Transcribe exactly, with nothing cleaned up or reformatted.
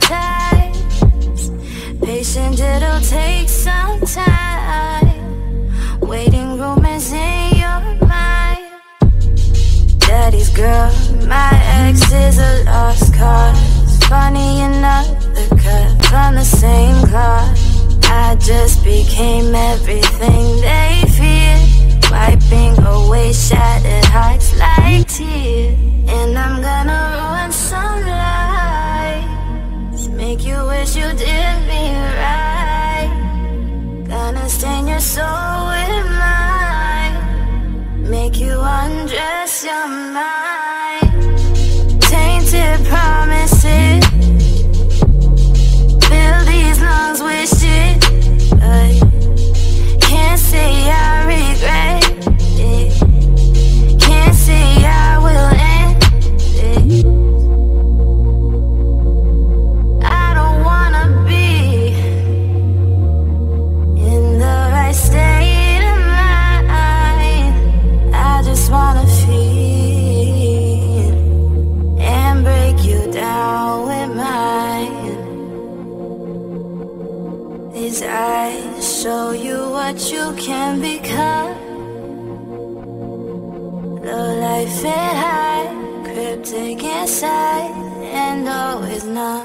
hypnotized. Patient, it'll take some time. Waiting room is in your mind. Daddy's girl, my ex is a lost cause. Funny enough, the cut from the same cloth. I just became everything they feared, wiping away shattered hearts like tears. And I'm gonna ruin some lives, make you wish you did me right. Gonna stain your soul with mine, make you undress your mind. Tainted promises, fill these lungs with shit, but can't say I regret it. Can't say I will end it. I don't wanna be in the right state of mind. I just wanna feel and break you down with mine. These eyes show you what you can become. Low life and high, cryptic inside, and always numb.